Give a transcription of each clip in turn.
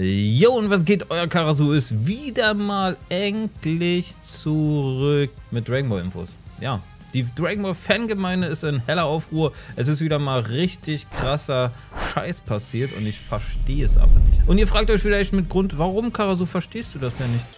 Jo, und was geht? Euer Karasu ist wieder mal endlich zurück mit Dragon Ball Infos. Ja, die Dragon Ball Fangemeinde ist in heller Aufruhr. Es ist wieder mal richtig krasser Scheiß passiert und ich verstehe es aber nicht. Und ihr fragt euch vielleicht mit Grund, warum, Karasu, verstehst du das denn nicht?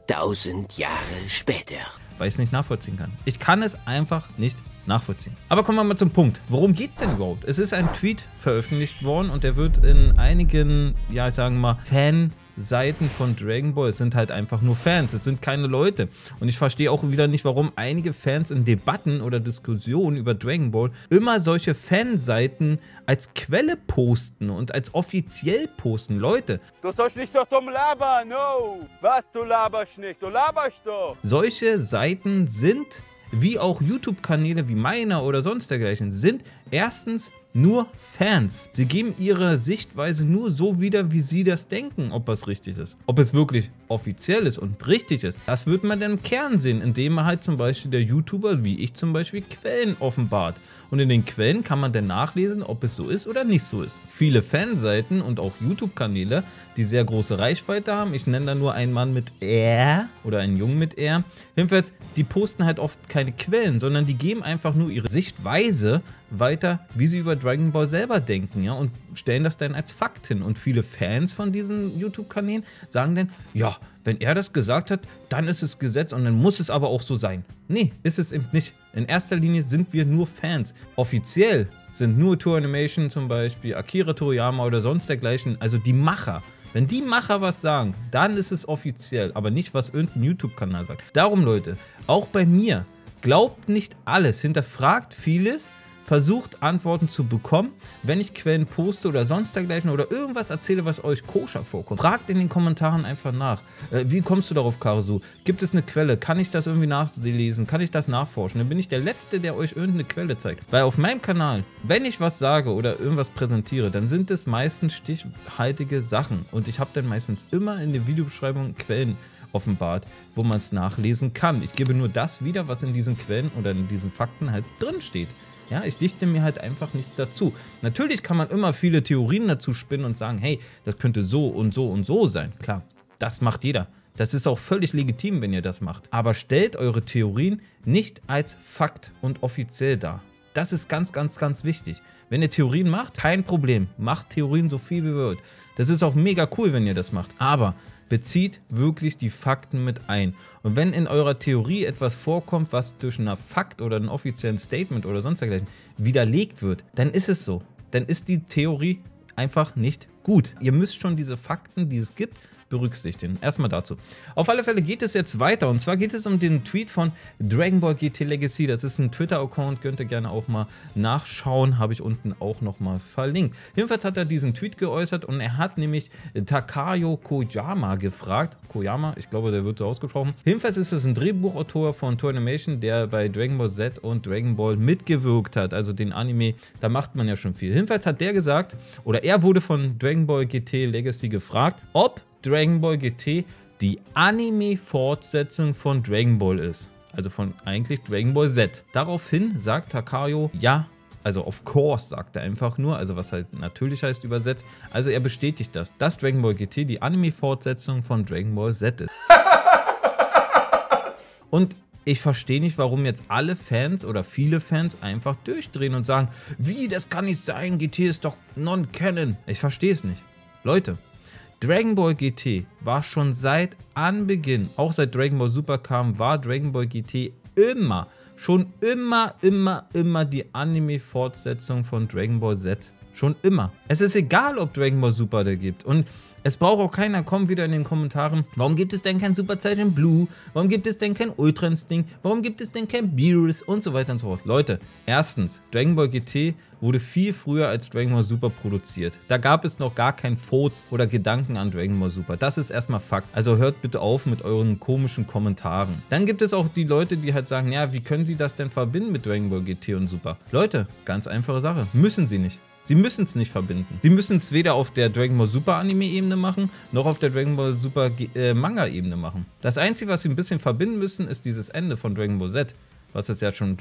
2000 Jahre später. Weil ich es nicht nachvollziehen kann. Ich kann es einfach nicht nachvollziehen. Aber kommen wir mal zum Punkt. Worum geht es denn überhaupt? Es ist ein Tweet veröffentlicht worden und der wird in einigen, ja, ich sage mal, Fanseiten von Dragon Ball, es sind halt einfach nur Fans, es sind keine Leute. Und ich verstehe auch wieder nicht, warum einige Fans in Debatten oder Diskussionen über Dragon Ball immer solche Fanseiten als Quelle posten und als offiziell posten. Leute, du sollst nicht so dumm labern, no! Was, du laberst nicht, du laberst doch! Solche Seiten sind, wie auch YouTube-Kanäle wie meiner oder sonst dergleichen, sind erstens nur Fans. Sie geben ihre Sichtweise nur so wieder, wie sie das denken, ob das richtig ist. Ob es wirklich offiziell ist und richtig ist, das wird man dann im Kern sehen, indem man halt zum Beispiel der YouTuber, wie ich zum Beispiel, Quellen offenbart. Und in den Quellen kann man dann nachlesen, ob es so ist oder nicht so ist. Viele Fanseiten und auch YouTube-Kanäle, die sehr große Reichweite haben, ich nenne da nur einen Mann mit R oder einen Jungen mit R, jedenfalls, die posten halt oft keine Quellen, sondern die geben einfach nur ihre Sichtweise weiter, wie sie über Dragon Ball selber denken, ja, und stellen das dann als Fakt hin. Und viele Fans von diesen YouTube-Kanälen sagen dann, ja, wenn er das gesagt hat, dann ist es Gesetz und dann muss es aber auch so sein. Nee, ist es eben nicht. In erster Linie sind wir nur Fans. Offiziell sind nur Toei Animation zum Beispiel, Akira Toriyama oder sonst dergleichen, also die Macher. Wenn die Macher was sagen, dann ist es offiziell, aber nicht, was irgendein YouTube-Kanal sagt. Darum, Leute, auch bei mir, glaubt nicht alles, hinterfragt vieles, versucht Antworten zu bekommen, wenn ich Quellen poste oder sonst dergleichen oder irgendwas erzähle, was euch koscher vorkommt. Fragt in den Kommentaren einfach nach. Wie kommst du darauf, Karasu? Gibt es eine Quelle? Kann ich das irgendwie nachlesen? Kann ich das nachforschen? Dann bin ich der Letzte, der euch irgendeine Quelle zeigt. Weil auf meinem Kanal, wenn ich was sage oder irgendwas präsentiere, dann sind es meistens stichhaltige Sachen. Und ich habe dann meistens immer in der Videobeschreibung Quellen offenbart, wo man es nachlesen kann. Ich gebe nur das wieder, was in diesen Quellen oder in diesen Fakten halt drin steht. Ja, ich dichte mir halt einfach nichts dazu. Natürlich kann man immer viele Theorien dazu spinnen und sagen, hey, das könnte so und so und so sein. Klar, das macht jeder. Das ist auch völlig legitim, wenn ihr das macht. Aber stellt eure Theorien nicht als Fakt und offiziell dar. Das ist ganz, ganz, ganz wichtig. Wenn ihr Theorien macht, kein Problem. Macht Theorien so viel wie ihr wollt. Das ist auch mega cool, wenn ihr das macht. Aber bezieht wirklich die Fakten mit ein. Und wenn in eurer Theorie etwas vorkommt, was durch einen Fakt oder einen offiziellen Statement oder sonst dergleichen widerlegt wird, dann ist es so. Dann ist die Theorie einfach nicht gut. Ihr müsst schon diese Fakten, die es gibt, berücksichtigen. Erstmal dazu. Auf alle Fälle geht es jetzt weiter und zwar geht es um den Tweet von Dragon Ball GT Legacy. Das ist ein Twitter-Account, könnt ihr gerne auch mal nachschauen, habe ich unten auch nochmal verlinkt. Jedenfalls hat er diesen Tweet geäußert und er hat nämlich Takayo Koyama gefragt. Koyama, ich glaube, der wird so ausgesprochen. Jedenfalls ist es ein Drehbuchautor von Toei Animation, der bei Dragon Ball Z und Dragon Ball mitgewirkt hat, also den Anime, da macht man ja schon viel. Jedenfalls hat der gesagt, oder er wurde von Dragon Ball GT Legacy gefragt, ob Dragon Ball GT die Anime-Fortsetzung von Dragon Ball ist. Also von eigentlich Dragon Ball Z. Daraufhin sagt Takayo, ja, also of course sagt er einfach nur, also was halt natürlich heißt übersetzt. Also er bestätigt das, dass Dragon Ball GT die Anime-Fortsetzung von Dragon Ball Z ist. Und ich verstehe nicht, warum jetzt alle Fans oder viele Fans einfach durchdrehen und sagen, wie, das kann nicht sein, GT ist doch non-canon. Ich verstehe es nicht. Leute, Dragon Ball GT war schon seit Anbeginn, auch seit Dragon Ball Super kam, war Dragon Ball GT schon immer die Anime-Fortsetzung von Dragon Ball Z. Schon immer. Es ist egal, ob Dragon Ball Super da gibt. Und es braucht auch keiner kommen wieder in den Kommentaren, warum gibt es denn kein Super Saiyan Blue? Warum gibt es denn kein Ultra Instinct? Warum gibt es denn kein Beerus? Und so weiter und so fort. Leute, erstens, Dragon Ball GT wurde viel früher als Dragon Ball Super produziert. Da gab es noch gar kein Furz oder Gedanken an Dragon Ball Super. Das ist erstmal Fakt. Also hört bitte auf mit euren komischen Kommentaren. Dann gibt es auch die Leute, die halt sagen, ja, wie können sie das denn verbinden mit Dragon Ball GT und Super? Leute, ganz einfache Sache. Müssen sie nicht. Sie müssen es nicht verbinden. Sie müssen es weder auf der Dragon Ball Super Anime-Ebene machen, noch auf der Dragon Ball Super Manga-Ebene machen. Das Einzige, was sie ein bisschen verbinden müssen, ist dieses Ende von Dragon Ball Z, was es ja schon gibt.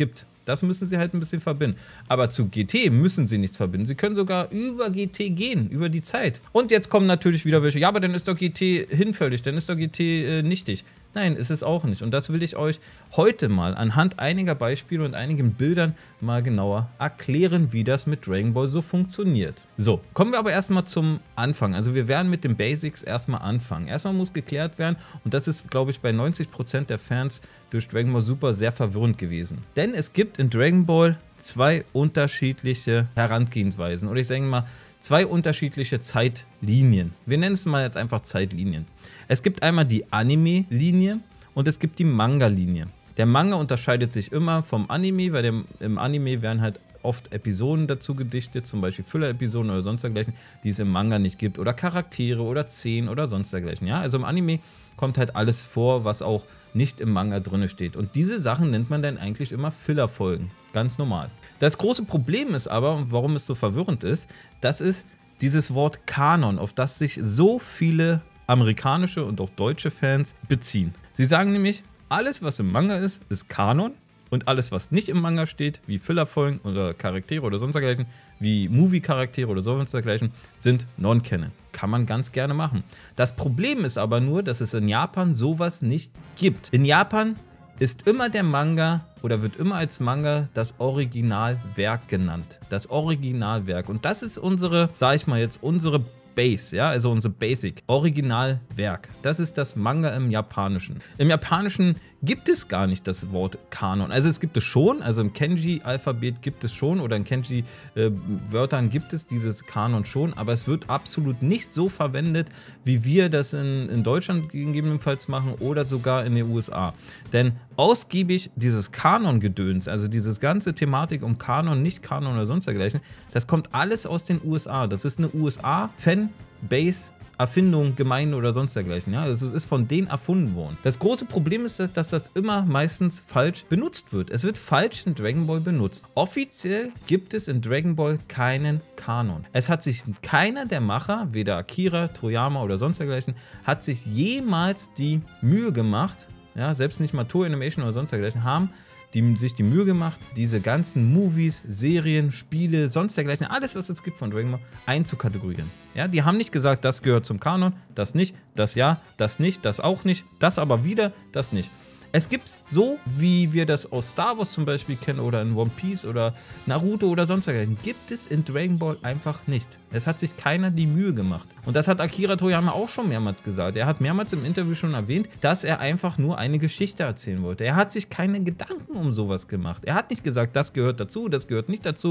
Das müssen sie halt ein bisschen verbinden. Aber zu GT müssen sie nichts verbinden. Sie können sogar über GT gehen, über die Zeit. Und jetzt kommen natürlich wieder welche, ja, aber dann ist doch GT hinfällig, dann ist doch GT nichtig. Nein, ist es auch nicht. Und das will ich euch heute mal anhand einiger Beispiele und einigen Bildern mal genauer erklären, wie das mit Dragon Ball so funktioniert. So, kommen wir aber erstmal zum Anfang. Also wir werden mit den Basics erstmal anfangen. Erstmal muss geklärt werden, und das ist, glaube ich, bei 90% der Fans durch Dragon Ball Super sehr verwirrend gewesen. Denn es gibt in Dragon Ball zwei unterschiedliche Herangehensweisen. Oder ich sage mal, zwei unterschiedliche Zeitlinien. Wir nennen es mal jetzt einfach Zeitlinien. Es gibt einmal die Anime-Linie und es gibt die Manga-Linie. Der Manga unterscheidet sich immer vom Anime, weil im Anime werden halt oft Episoden dazu gedichtet, zum Beispiel Füller-Episoden oder sonst dergleichen, die es im Manga nicht gibt. Oder Charaktere oder Szenen oder sonst dergleichen. Ja? Also im Anime kommt halt alles vor, was auch nicht im Manga drin steht. Und diese Sachen nennt man dann eigentlich immer Filler-Folgen. Ganz normal. Das große Problem ist aber, warum es so verwirrend ist, das ist dieses Wort Kanon, auf das sich so viele amerikanische und auch deutsche Fans beziehen. Sie sagen nämlich, alles was im Manga ist, ist Kanon, und alles was nicht im Manga steht, wie Fillerfolgen oder Charaktere oder sonst dergleichen, wie Movie-Charaktere oder sonst dergleichen, sind Non-Canon. Kann man ganz gerne machen. Das Problem ist aber nur, dass es in Japan sowas nicht gibt. In Japan ist immer der Manga oder wird immer als Manga das Originalwerk genannt. Das Originalwerk. Und das ist unsere, sag ich mal jetzt, unsere Base, ja, also unsere Basic. Originalwerk. Das ist das Manga im Japanischen. Im Japanischen gibt es gar nicht das Wort Kanon. Also es gibt es schon, also im Kanji-Alphabet gibt es schon oder in Kanji-Wörtern gibt es dieses Kanon schon, aber es wird absolut nicht so verwendet, wie wir das in Deutschland gegebenenfalls machen oder sogar in den USA. Denn ausgiebig dieses Kanon-Gedöns, also diese ganze Thematik um Kanon, nicht Kanon oder sonst dergleichen, das kommt alles aus den USA. Das ist eine USA-Fanbase, Erfindung, Gemeinde oder sonst dergleichen. Ja? Also es ist von denen erfunden worden. Das große Problem ist, dass das immer meistens falsch benutzt wird. Es wird falsch in Dragon Ball benutzt. Offiziell gibt es in Dragon Ball keinen Kanon. Es hat sich keiner der Macher, weder Akira, Toriyama oder sonst dergleichen, hat sich jemals die Mühe gemacht, ja, selbst nicht mal Toei Animation oder sonst dergleichen, haben sich die Mühe gemacht, diese ganzen Movies, Serien, Spiele, sonst dergleichen, alles was es gibt von Dragon Ball, einzukategorieren. Ja, die haben nicht gesagt, das gehört zum Kanon, das nicht, das ja, das nicht, das auch nicht, das aber wieder, das nicht. Es gibt so, wie wir das aus Star Wars zum Beispiel kennen oder in One Piece oder Naruto oder sonst dergleichen, gibt es in Dragon Ball einfach nicht. Es hat sich keiner die Mühe gemacht. Und das hat Akira Toriyama auch schon mehrmals gesagt. Er hat mehrmals im Interview schon erwähnt, dass er einfach nur eine Geschichte erzählen wollte. Er hat sich keine Gedanken um sowas gemacht. Er hat nicht gesagt, das gehört dazu, das gehört nicht dazu.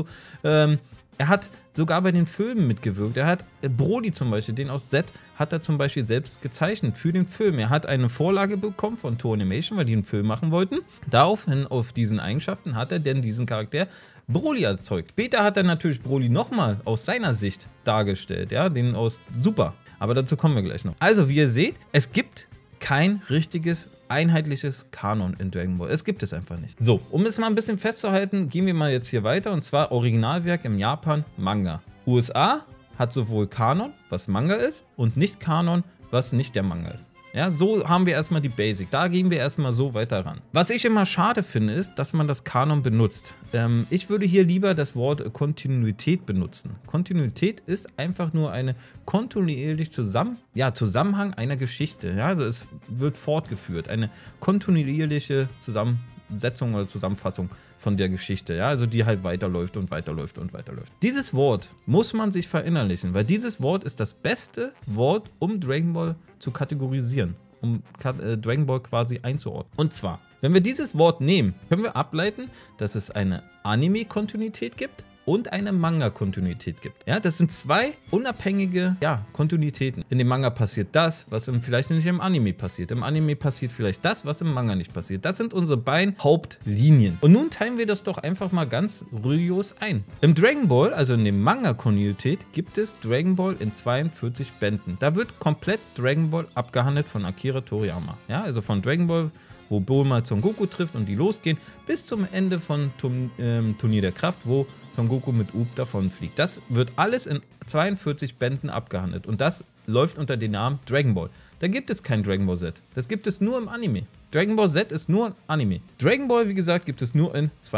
Er hat sogar bei den Filmen mitgewirkt. Er hat Broly zum Beispiel, den aus Z, hat er zum Beispiel selbst gezeichnet für den Film. Er hat eine Vorlage bekommen von Toei Animation, weil die einen Film machen wollten. Daraufhin, auf diesen Eigenschaften, hat er denn diesen Charakter Broly erzeugt. Später hat er natürlich Broly nochmal aus seiner Sicht dargestellt, ja, den aus Super. Aber dazu kommen wir gleich noch. Also, wie ihr seht, es gibt kein richtiges, einheitliches Kanon in Dragon Ball. Es gibt es einfach nicht. So, um es mal ein bisschen festzuhalten, gehen wir mal jetzt hier weiter. Und zwar Originalwerk im Japan, Manga. USA hat sowohl Kanon, was Manga ist, und nicht Kanon, was nicht der Manga ist. Ja, so haben wir erstmal die Basic. Da gehen wir erstmal so weiter ran. Was ich immer schade finde, ist, dass man das Kanon benutzt. Ich würde hier lieber das Wort Kontinuität benutzen. Kontinuität ist einfach nur eine kontinuierliche Zusammenhang einer Geschichte. Ja, also es wird fortgeführt. Eine kontinuierliche Zusammensetzung oder Zusammenfassung von der Geschichte, ja, also die halt weiterläuft und weiterläuft und weiterläuft. Dieses Wort muss man sich verinnerlichen, weil dieses Wort ist das beste Wort, um Dragon Ball zu kategorisieren, um Dragon Ball quasi einzuordnen. Und zwar, wenn wir dieses Wort nehmen, können wir ableiten, dass es eine Anime-Kontinuität gibt und eine Manga-Kontinuität gibt. Ja, das sind zwei unabhängige Kontinuitäten. In dem Manga passiert das, was vielleicht nicht im Anime passiert. Im Anime passiert vielleicht das, was im Manga nicht passiert. Das sind unsere beiden Hauptlinien. Und nun teilen wir das doch einfach mal ganz rigoros ein. Im Dragon Ball, also in der Manga-Kontinuität, gibt es Dragon Ball in 42 Bänden. Da wird komplett Dragon Ball abgehandelt von Akira Toriyama. Ja, also von Dragon Ball, wo Bulma Son Goku trifft und die losgehen, bis zum Ende von Turnier der Kraft, wo Son Goku mit Up davonfliegt. Das wird alles in 42 Bänden abgehandelt und das läuft unter dem Namen Dragon Ball. Da gibt es kein Dragon Ball Z. Das gibt es nur im Anime. Dragon Ball Z ist nur Anime. Dragon Ball, wie gesagt, gibt es nur in 42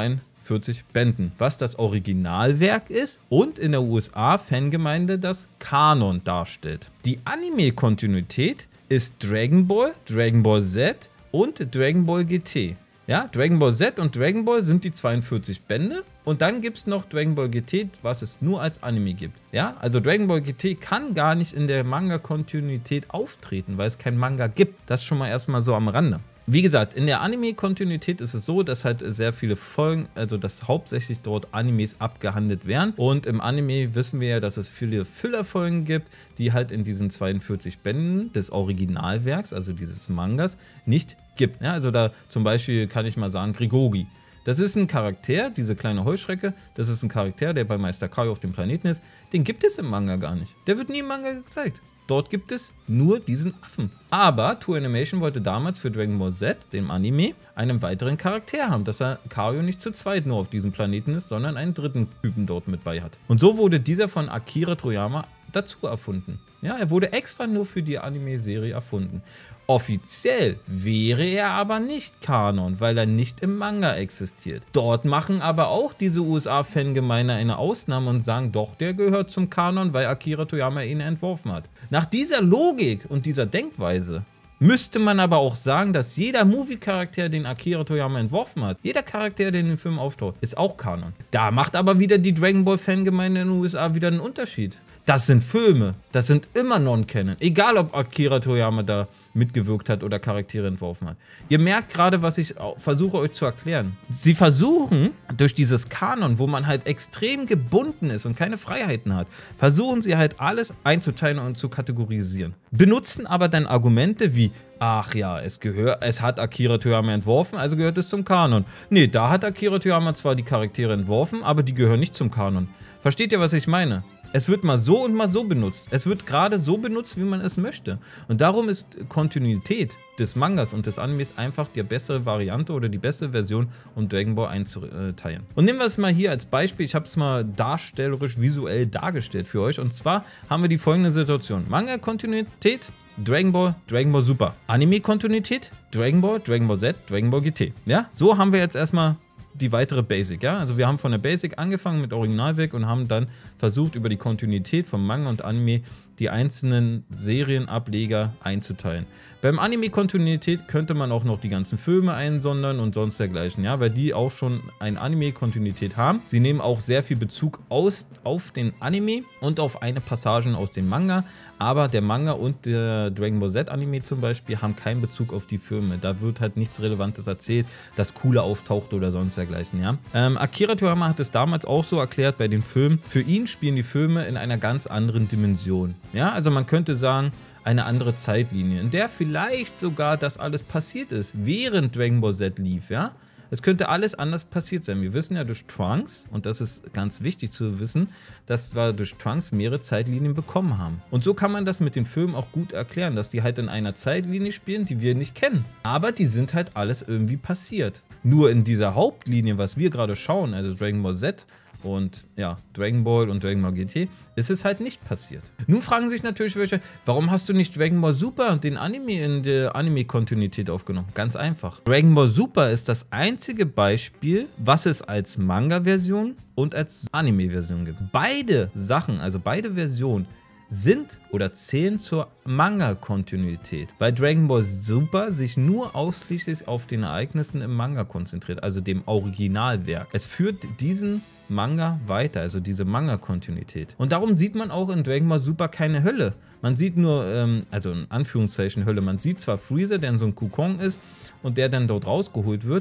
42 Bänden, was das Originalwerk ist und in der USA-Fangemeinde das Kanon darstellt. Die Anime-Kontinuität ist Dragon Ball, Dragon Ball Z und Dragon Ball GT. Ja, Dragon Ball Z und Dragon Ball sind die 42 Bände und dann gibt es noch Dragon Ball GT, was es nur als Anime gibt. Ja, also Dragon Ball GT kann gar nicht in der Manga-Kontinuität auftreten, weil es kein Manga gibt. Das schon mal erstmal so am Rande. Wie gesagt, in der Anime-Kontinuität ist es so, dass halt sehr viele Folgen, also dass hauptsächlich dort Animes abgehandelt werden. Und im Anime wissen wir ja, dass es viele Füllerfolgen gibt, die halt in diesen 42 Bänden des Originalwerks, also dieses Mangas, nicht gibt. Ja, also da zum Beispiel kann ich mal sagen, Grigori. Das ist ein Charakter, diese kleine Heuschrecke, das ist ein Charakter, der bei Meister Kaio auf dem Planeten ist. Den gibt es im Manga gar nicht. Der wird nie im Manga gezeigt. Dort gibt es nur diesen Affen. Aber Toei Animation wollte damals für Dragon Ball Z, dem Anime, einen weiteren Charakter haben, dass er Kaio nicht zu zweit nur auf diesem Planeten ist, sondern einen dritten Typen dort mit bei hat. Und so wurde dieser von Akira Toriyama dazu erfunden. Ja, er wurde extra nur für die Anime-Serie erfunden. Offiziell wäre er aber nicht Kanon, weil er nicht im Manga existiert. Dort machen aber auch diese USA-Fangemeinde eine Ausnahme und sagen, doch, der gehört zum Kanon, weil Akira Toriyama ihn entworfen hat. Nach dieser Logik und dieser Denkweise müsste man aber auch sagen, dass jeder Movie-Charakter, den Akira Toriyama entworfen hat, jeder Charakter, der in dem Film auftaucht, ist auch Kanon. Da macht aber wieder die Dragon Ball-Fangemeinde in den USA wieder einen Unterschied. Das sind Filme, das sind immer Non-Canon. Egal, ob Akira Toriyama da mitgewirkt hat oder Charaktere entworfen hat. Ihr merkt gerade, was ich versuche euch zu erklären. Sie versuchen, durch dieses Kanon, wo man halt extrem gebunden ist und keine Freiheiten hat, versuchen sie halt alles einzuteilen und zu kategorisieren. Benutzen aber dann Argumente wie, ach ja, es hat Akira Toriyama entworfen, also gehört es zum Kanon. Nee, da hat Akira Toriyama zwar die Charaktere entworfen, aber die gehören nicht zum Kanon. Versteht ihr, was ich meine? Es wird mal so und mal so benutzt. Es wird gerade so benutzt, wie man es möchte. Und darum ist Kontinuität des Mangas und des Animes einfach die bessere Variante oder die bessere Version, um Dragon Ball einzuteilen. Und nehmen wir es mal hier als Beispiel. Ich habe es mal darstellerisch, visuell dargestellt für euch. Und zwar haben wir die folgende Situation. Manga-Kontinuität, Dragon Ball Super. Anime-Kontinuität, Dragon Ball Z, Dragon Ball GT. Ja, so haben wir jetzt erstmal die weitere Basic, ja, also wir haben von der Basic angefangen mit Originalwerk und haben dann versucht, über die Kontinuität von Manga und Anime die einzelnen Serienableger einzuteilen. Beim Anime-Kontinuität könnte man auch noch die ganzen Filme einsondern und sonst dergleichen, ja, weil die auch schon eine Anime-Kontinuität haben. Sie nehmen auch sehr viel Bezug auf den Anime und auf eine Passage aus dem Manga, aber der Manga und der Dragon Ball Z Anime zum Beispiel haben keinen Bezug auf die Filme. Da wird halt nichts Relevantes erzählt, das Coole auftaucht oder sonst dergleichen, ja. Akira Toriyama hat es damals auch so erklärt bei den Filmen. Für ihn spielen die Filme in einer ganz anderen Dimension. Ja, also man könnte sagen, eine andere Zeitlinie, in der vielleicht sogar das alles passiert ist, während Dragon Ball Z lief, ja. Es könnte alles anders passiert sein. Wir wissen ja durch Trunks, und das ist ganz wichtig zu wissen, dass wir durch Trunks mehrere Zeitlinien bekommen haben. Und so kann man das mit den Filmen auch gut erklären, dass die halt in einer Zeitlinie spielen, die wir nicht kennen. Aber die sind halt alles irgendwie passiert. Nur in dieser Hauptlinie, was wir gerade schauen, also Dragon Ball Z und ja, Dragon Ball und Dragon Ball GT, ist es halt nicht passiert. Nun fragen sich natürlich welche, warum hast du nicht Dragon Ball Super und den Anime in der Anime-Kontinuität aufgenommen? Ganz einfach. Dragon Ball Super ist das einzige Beispiel, was es als Manga-Version und als Anime-Version gibt. Beide Sachen, also beide Versionen, sind oder zählen zur Manga-Kontinuität, weil Dragon Ball Super sich nur ausschließlich auf den Ereignissen im Manga konzentriert, also dem Originalwerk. Es führt diesen Manga weiter, also diese Manga-Kontinuität. Und darum sieht man auch in Dragon Ball Super keine Hölle. Man sieht nur, also in Anführungszeichen Hölle, man sieht zwar Freezer, der in so einem Kokon ist und der dann dort rausgeholt wird,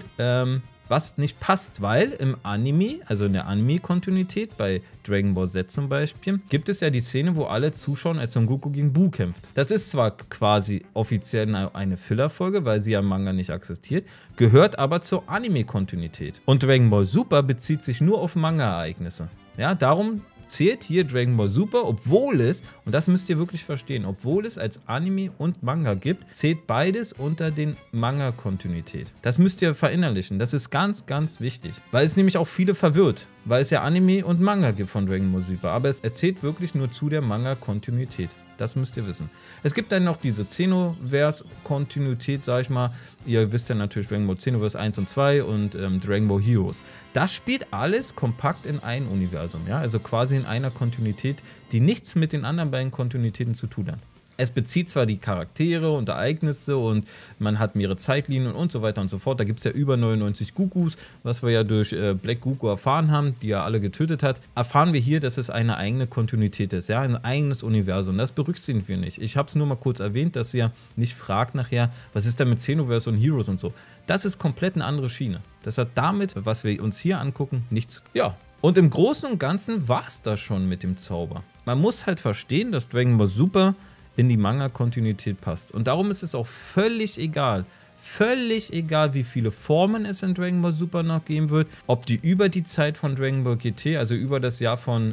was nicht passt, weil im Anime, also in der Anime-Kontinuität, bei Dragon Ball Z zum Beispiel, gibt es ja die Szene, wo alle zuschauen, als Son Goku gegen Buu kämpft. Das ist zwar quasi offiziell eine Filler-Folge, weil sie ja im Manga nicht existiert, gehört aber zur Anime-Kontinuität. Und Dragon Ball Super bezieht sich nur auf Manga-Ereignisse. Ja, darum zählt hier Dragon Ball Super, obwohl es, und das müsst ihr wirklich verstehen, obwohl es als Anime und Manga gibt, zählt beides unter den Manga-Kontinuität. Das müsst ihr verinnerlichen, das ist ganz, ganz wichtig, weil es nämlich auch viele verwirrt, weil es ja Anime und Manga gibt von Dragon Ball Super, aber es zählt wirklich nur zu der Manga-Kontinuität. Das müsst ihr wissen. Es gibt dann noch diese Xenoverse-Kontinuität, sag ich mal. Ihr wisst ja natürlich Dragon Ball Xenoverse 1 und 2 und Dragon Ball Heroes. Das spielt alles kompakt in ein Universum, ja, also quasi in einer Kontinuität, die nichts mit den anderen beiden Kontinuitäten zu tun hat. Es bezieht zwar die Charaktere und Ereignisse und man hat mehrere Zeitlinien und so weiter und so fort. Da gibt es ja über 99 Gokus, was wir ja durch Black Goku erfahren haben, die er alle getötet hat. Erfahren wir hier, dass es eine eigene Kontinuität ist, ja, ein eigenes Universum. Das berücksichtigen wir nicht. Ich habe es nur mal kurz erwähnt, dass ihr nicht fragt nachher, was ist denn mit Xenoverse und Heroes und so. Das ist komplett eine andere Schiene. Das hat damit, was wir uns hier angucken, nichts zu tun. Ja, und im Großen und Ganzen war es das schon mit dem Zauber. Man muss halt verstehen, dass Dragon Ball Super in die Manga-Kontinuität passt. Und darum ist es auch völlig egal, wie viele Formen es in Dragon Ball Super noch geben wird, ob die über die Zeit von Dragon Ball GT, also über das Jahr von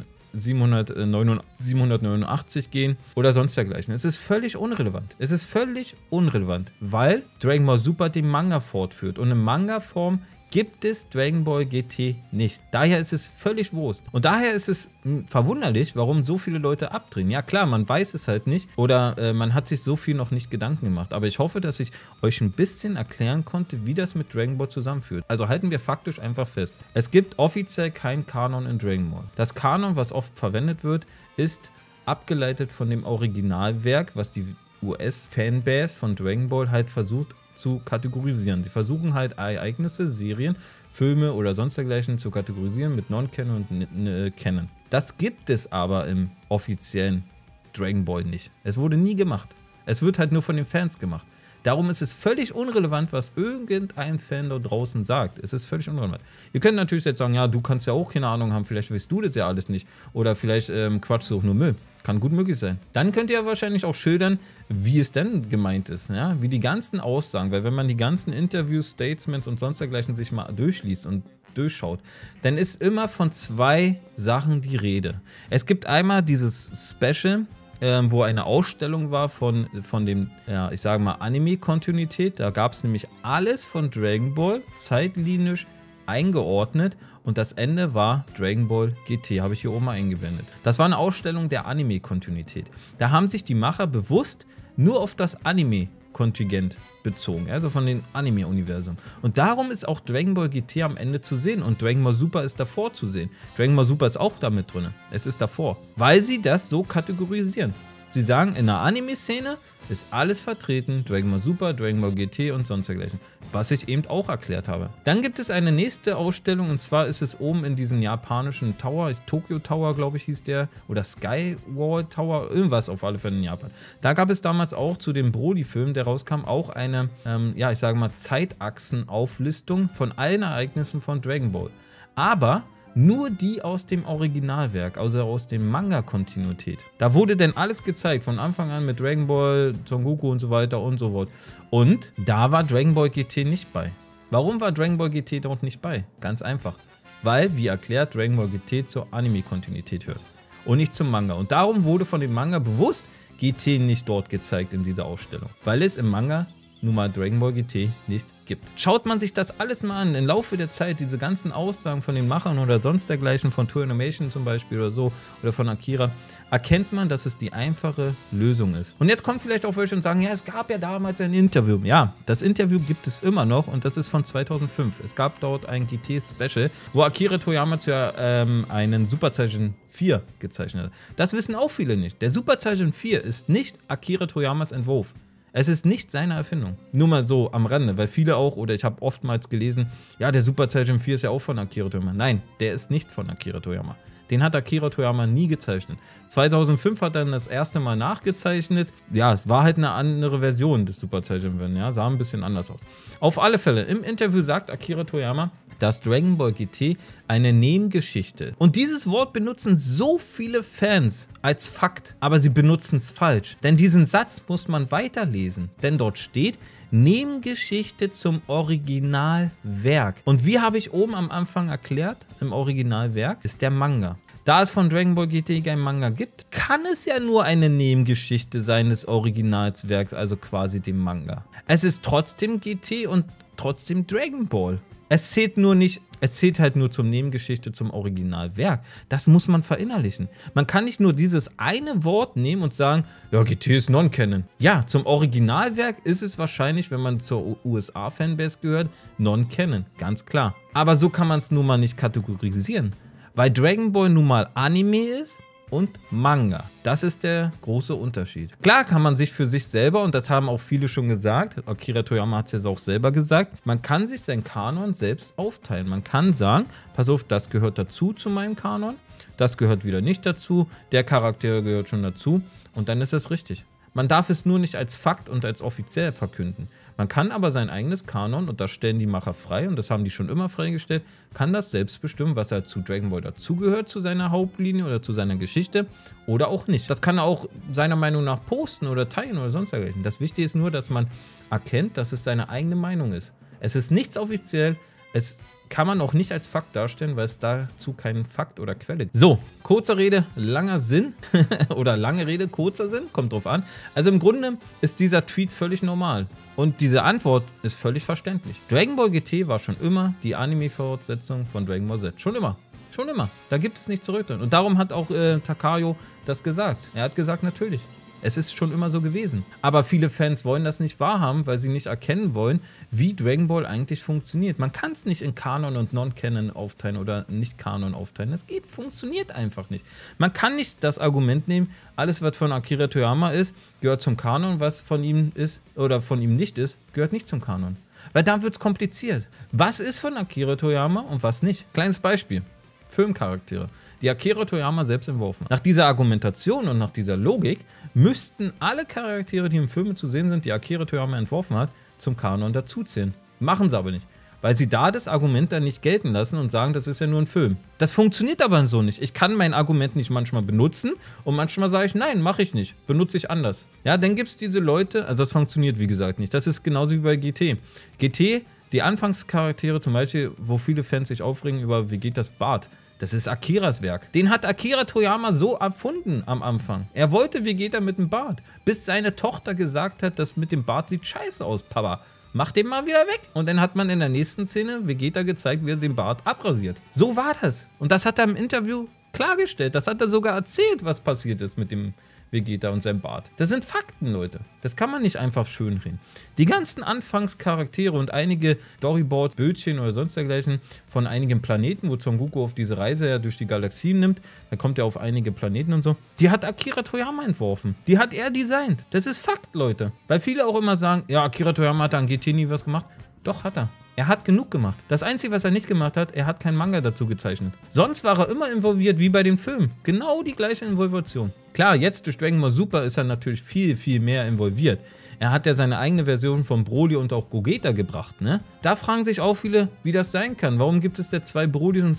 789 gehen oder sonst dergleichen. Es ist völlig unrelevant. Es ist völlig unrelevant, weil Dragon Ball Super den Manga fortführt. Und in Manga-Form gibt es Dragon Ball GT nicht. Daher ist es völlig Wurst. Und daher ist es verwunderlich, warum so viele Leute abdrehen. Ja klar, man weiß es halt nicht oder man hat sich so viel noch nicht Gedanken gemacht. Aber ich hoffe, dass ich euch ein bisschen erklären konnte, wie das mit Dragon Ball zusammenführt. Also halten wir faktisch einfach fest. Es gibt offiziell kein Kanon in Dragon Ball. Das Kanon, was oft verwendet wird, ist abgeleitet von dem Originalwerk, was die US-Fanbase von Dragon Ball halt versucht zu kategorisieren. Sie versuchen halt Ereignisse, Serien, Filme oder sonst dergleichen zu kategorisieren mit Non-Canon und Canon. Das gibt es aber im offiziellen Dragon Ball nicht. Es wurde nie gemacht. Es wird halt nur von den Fans gemacht. Darum ist es völlig unrelevant, was irgendein Fan da draußen sagt. Es ist völlig unrelevant. Ihr könnt natürlich jetzt sagen, ja, du kannst ja auch keine Ahnung haben, vielleicht weißt du das ja alles nicht. Oder vielleicht quatschst du auch nur Müll. Kann gut möglich sein. Dann könnt ihr ja wahrscheinlich auch schildern, wie es denn gemeint ist, ja? Wie die ganzen Aussagen, weil wenn man die ganzen Interviews, Statements und sonst dergleichen sich mal durchliest und durchschaut, dann ist immer von zwei Sachen die Rede. Es gibt einmal dieses Special, wo eine Ausstellung war von dem, ja, ich sage mal, Anime-Kontinuität. Da gab es nämlich alles von Dragon Ball zeitlinisch eingeordnet und das Ende war Dragon Ball GT, habe ich hier oben mal eingeblendet. Das war eine Ausstellung der Anime-Kontinuität. Da haben sich die Macher bewusst nur auf das Anime-Kontingent bezogen, also von den Anime-Universum. Und darum ist auch Dragon Ball GT am Ende zu sehen und Dragon Ball Super ist davor zu sehen. Dragon Ball Super ist auch damit drin. Es ist davor, weil sie das so kategorisieren. Sie sagen, in der Anime-Szene ist alles vertreten, Dragon Ball Super, Dragon Ball GT und sonst dergleichen, was ich eben auch erklärt habe. Dann gibt es eine nächste Ausstellung und zwar ist es oben in diesem japanischen Tower, Tokyo Tower glaube ich hieß der, oder Skywall Tower, irgendwas auf alle Fälle in Japan. Da gab es damals auch zu dem Broly-Film, der rauskam, auch eine, ja ich sage mal Zeitachsenauflistung von allen Ereignissen von Dragon Ball. Aber nur die aus dem Originalwerk, also aus dem Manga-Kontinuität. Da wurde denn alles gezeigt, von Anfang an mit Dragon Ball, Son Goku und so weiter und so fort. Und da war Dragon Ball GT nicht bei. Warum war Dragon Ball GT dort nicht bei? Ganz einfach. Weil, wie erklärt, Dragon Ball GT zur Anime-Kontinuität hört. Und nicht zum Manga. Und darum wurde von dem Manga bewusst GT nicht dort gezeigt in dieser Ausstellung. Weil es im Manga nun mal Dragon Ball GT nicht gibt. Schaut man sich das alles mal an, im Laufe der Zeit, diese ganzen Aussagen von den Machern oder sonst dergleichen, von Toei Animation zum Beispiel oder so, oder von Akira, erkennt man, dass es die einfache Lösung ist. Und jetzt kommt vielleicht auch welche und sagen, ja, es gab ja damals ein Interview. Ja, das Interview gibt es immer noch und das ist von 2005. Es gab dort ein GT-Special, wo Akira Toriyama einen Super Saiyan 4 gezeichnet hat. Das wissen auch viele nicht. Der Super Saiyan 4 ist nicht Akira Toriyamas Entwurf. Es ist nicht seine Erfindung. Nur mal so am Rande, weil viele auch, oder ich habe oftmals gelesen, ja, der Super Saiyan 4 ist ja auch von Akira Toriyama. Nein, der ist nicht von Akira Toriyama. Den hat Akira Toriyama nie gezeichnet. 2005 hat er dann das erste Mal nachgezeichnet. Ja, es war halt eine andere Version des Super Saiyan, ja, sah ein bisschen anders aus. Auf alle Fälle, im Interview sagt Akira Toriyama, dass Dragon Ball GT eine Nebengeschichte. Und dieses Wort benutzen so viele Fans als Fakt, aber sie benutzen es falsch. Denn diesen Satz muss man weiterlesen, denn dort steht Nebengeschichte zum Originalwerk. Und wie habe ich oben am Anfang erklärt, im Originalwerk ist der Manga. Da es von Dragon Ball GT kein Manga gibt, kann es ja nur eine Nebengeschichte sein des Originalswerks, also quasi dem Manga. Es ist trotzdem GT und trotzdem Dragon Ball. Es zählt nur nicht Es zählt halt nur zur Nebengeschichte, zum Originalwerk. Das muss man verinnerlichen. Man kann nicht nur dieses eine Wort nehmen und sagen, ja, GT ist Non-Canon. Ja, zum Originalwerk ist es wahrscheinlich, wenn man zur USA-Fanbase gehört, Non-Canon, ganz klar. Aber so kann man es nun mal nicht kategorisieren, weil Dragon Ball nun mal Anime ist und Manga. Das ist der große Unterschied. Klar kann man sich für sich selber, und das haben auch viele schon gesagt, Akira Toriyama hat es jetzt auch selber gesagt, man kann sich seinen Kanon selbst aufteilen. Man kann sagen, pass auf, das gehört dazu zu meinem Kanon, das gehört wieder nicht dazu, der Charakter gehört schon dazu und dann ist es richtig. Man darf es nur nicht als Fakt und als offiziell verkünden. Man kann aber sein eigenes Kanon, und das stellen die Macher frei, und das haben die schon immer freigestellt, kann das selbst bestimmen, was er zu Dragon Ball dazugehört, zu seiner Hauptlinie oder zu seiner Geschichte oder auch nicht. Das kann er auch seiner Meinung nach posten oder teilen oder sonst dergleichen. Das Wichtige ist nur, dass man erkennt, dass es seine eigene Meinung ist. Es ist nichts offiziell, es kann man auch nicht als Fakt darstellen, weil es dazu keinen Fakt oder Quelle gibt. So, kurze Rede, langer Sinn oder lange Rede, kurzer Sinn, kommt drauf an. Also im Grunde ist dieser Tweet völlig normal und diese Antwort ist völlig verständlich. Dragon Ball GT war schon immer die Anime-Fortsetzung von Dragon Ball Z. Schon immer. Schon immer. Da gibt es nicht zurück. Und darum hat auch Takayo das gesagt. Er hat gesagt, natürlich. Es ist schon immer so gewesen. Aber viele Fans wollen das nicht wahrhaben, weil sie nicht erkennen wollen, wie Dragon Ball eigentlich funktioniert. Man kann es nicht in Kanon und Non-Canon aufteilen oder Nicht-Kanon aufteilen. Das funktioniert einfach nicht. Man kann nicht das Argument nehmen, alles, was von Akira Toriyama ist, gehört zum Kanon, was von ihm ist oder von ihm nicht ist, gehört nicht zum Kanon. Weil da wird es kompliziert. Was ist von Akira Toriyama und was nicht? Kleines Beispiel. Filmcharaktere, die Akira Toriyama selbst entworfen. Nach dieser Argumentation und nach dieser Logik müssten alle Charaktere, die im Film zu sehen sind, die Akira Toriyama entworfen hat, zum Kanon dazuzählen. Machen sie aber nicht, weil sie da das Argument dann nicht gelten lassen und sagen, das ist ja nur ein Film. Das funktioniert aber so nicht. Ich kann mein Argument nicht manchmal benutzen und manchmal sage ich, nein, mache ich nicht, benutze ich anders. Ja, dann gibt es diese Leute, also das funktioniert wie gesagt nicht. Das ist genauso wie bei GT. GT, die Anfangscharaktere zum Beispiel, wo viele Fans sich aufregen über Vegetas Bart, das ist Akiras Werk. Den hat Akira Toriyama so erfunden am Anfang. Er wollte Vegeta mit dem Bart, bis seine Tochter gesagt hat, das mit dem Bart sieht scheiße aus, Papa. Mach den mal wieder weg. Und dann hat man in der nächsten Szene Vegeta gezeigt, wie er den Bart abrasiert. So war das. Und das hat er im Interview klargestellt. Das hat er sogar erzählt, was passiert ist mit dem Vegeta und seinem Bart. Das sind Fakten, Leute. Das kann man nicht einfach schönreden. Die ganzen Anfangscharaktere und einige Storyboards, Bildchen oder sonst dergleichen von einigen Planeten, wo Son Goku auf diese Reise ja durch die Galaxien nimmt, da kommt er auf einige Planeten und so, die hat Akira Toriyama entworfen. Die hat er designt. Das ist Fakt, Leute. Weil viele auch immer sagen, ja, Akira Toriyama hat an GT nie was gemacht. Doch, hat er. Er hat genug gemacht. Das Einzige, was er nicht gemacht hat, er hat keinen Manga dazu gezeichnet. Sonst war er immer involviert, wie bei dem Film. Genau die gleiche Involvation. Klar, jetzt durch Dragon Ball Super ist er natürlich viel, viel mehr involviert. Er hat ja seine eigene Version von Broly und auch Gogeta gebracht, ne? Da fragen sich auch viele, wie das sein kann. Warum gibt es da 2 Brolys und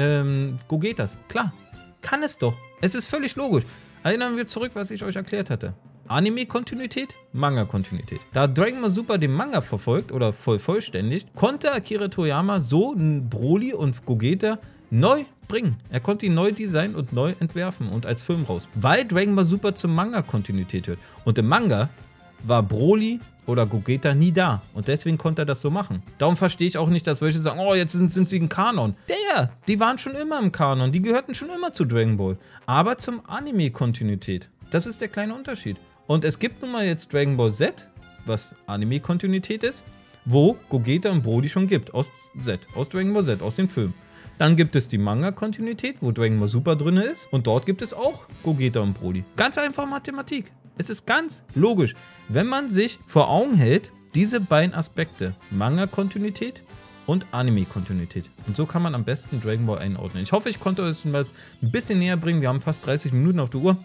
2 Gogetas? Klar, kann es doch. Es ist völlig logisch. Erinnern wir zurück, was ich euch erklärt hatte. Anime-Kontinuität, Manga-Kontinuität. Da Dragon Ball Super den Manga verfolgt oder vollständigt, konnte Akira Toriyama so einen Broly und Gogeta neu bringen. Er konnte ihn neu designen und neu entwerfen und als Film raus. Weil Dragon Ball Super zur Manga-Kontinuität hört. Und im Manga war Broly oder Gogeta nie da. Und deswegen konnte er das so machen. Darum verstehe ich auch nicht, dass welche sagen, oh, jetzt sind sie im Kanon. Die waren schon immer im Kanon. Die gehörten schon immer zu Dragon Ball. Aber zum Anime-Kontinuität. Das ist der kleine Unterschied. Und es gibt nun mal jetzt Dragon Ball Z, was Anime-Kontinuität ist, wo Gogeta und Broly schon gibt, aus Dragon Ball Z, aus dem Film. Dann gibt es die Manga-Kontinuität, wo Dragon Ball Super drin ist, und dort gibt es auch Gogeta und Broly. Ganz einfach Mathematik. Es ist ganz logisch, wenn man sich vor Augen hält, diese beiden Aspekte, Manga-Kontinuität und Anime-Kontinuität. Und so kann man am besten Dragon Ball einordnen. Ich hoffe, ich konnte euch mal ein bisschen näher bringen. Wir haben fast 30 Minuten auf der Uhr.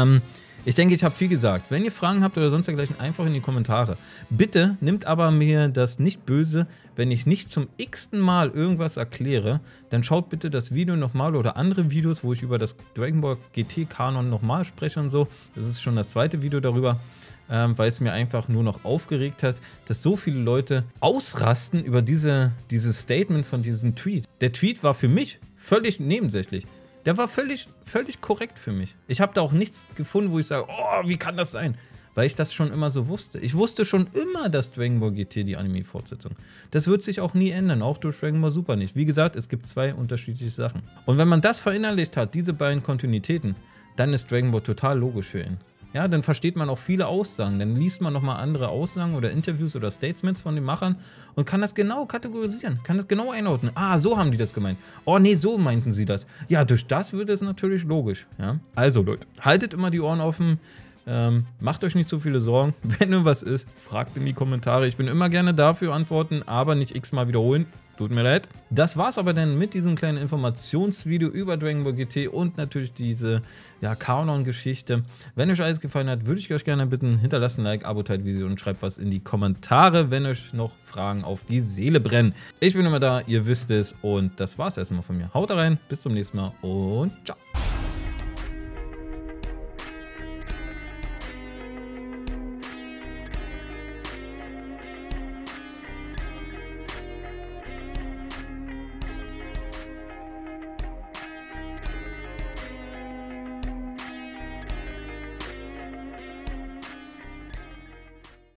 Ich denke, ich habe viel gesagt. Wenn ihr Fragen habt oder sonst dergleichen, einfach in die Kommentare. Bitte nimmt aber mir das nicht böse, wenn ich nicht zum x-ten Mal irgendwas erkläre. Dann schaut bitte das Video nochmal oder andere Videos, wo ich über das Dragon Ball GT-Kanon nochmal spreche und so. Das ist schon das 2. Video darüber, weil es mir einfach nur noch aufgeregt hat, dass so viele Leute ausrasten über dieses Statement von diesem Tweet. Der Tweet war für mich völlig nebensächlich. Der war völlig korrekt für mich. Ich habe da auch nichts gefunden, wo ich sage, oh, wie kann das sein? weil ich das schon immer so wusste. Ich wusste schon immer, dass Dragon Ball GT die Anime-Fortsetzung. Das wird sich auch nie ändern, auch durch Dragon Ball Super nicht. Wie gesagt, es gibt 2 unterschiedliche Sachen. Und wenn man das verinnerlicht hat, diese beiden Kontinuitäten, dann ist Dragon Ball total logisch für ihn. Ja, dann versteht man auch viele Aussagen. Dann liest man nochmal andere Aussagen oder Interviews oder Statements von den Machern und kann das genau kategorisieren, kann das genau einordnen. Ah, so haben die das gemeint. Oh nee, so meinten sie das. Ja, durch das wird es natürlich logisch. Ja? Also Leute, haltet immer die Ohren offen. Macht euch nicht so viele Sorgen. Wenn irgendwas ist, fragt in die Kommentare. Ich bin immer gerne dafür antworten, aber nicht x-mal wiederholen. Tut mir leid. Das war's aber dann mit diesem kleinen Informationsvideo über Dragon Ball GT und natürlich diese Kanon-Geschichte. Wenn euch alles gefallen hat, würde ich euch gerne bitten, hinterlasst ein Like, Abo, teilt Video und schreibt was in die Kommentare, wenn euch noch Fragen auf die Seele brennen. Ich bin immer da, ihr wisst es und das war's erstmal von mir. Haut rein, bis zum nächsten Mal und ciao.